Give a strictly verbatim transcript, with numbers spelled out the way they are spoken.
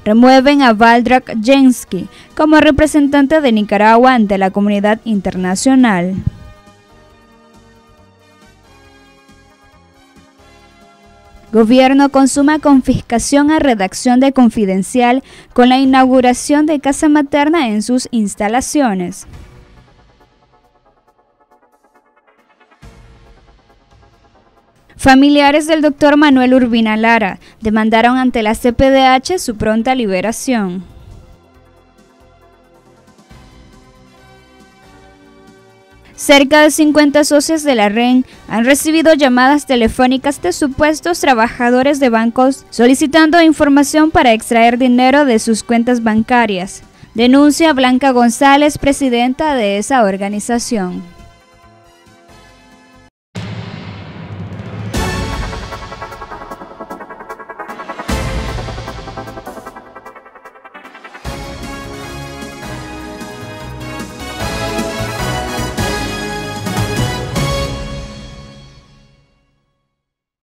remueven a Valdrag Jensky como representante de Nicaragua ante la comunidad internacional. Gobierno consuma confiscación a redacción de Confidencial con la inauguración de Casa Materna en sus instalaciones. Familiares del doctor Manuel Urbina Lara demandaron ante la C P D H su pronta liberación. Cerca de cincuenta socios de la R E N han recibido llamadas telefónicas de supuestos trabajadores de bancos solicitando información para extraer dinero de sus cuentas bancarias. Denuncia Blanca González, presidenta de esa organización.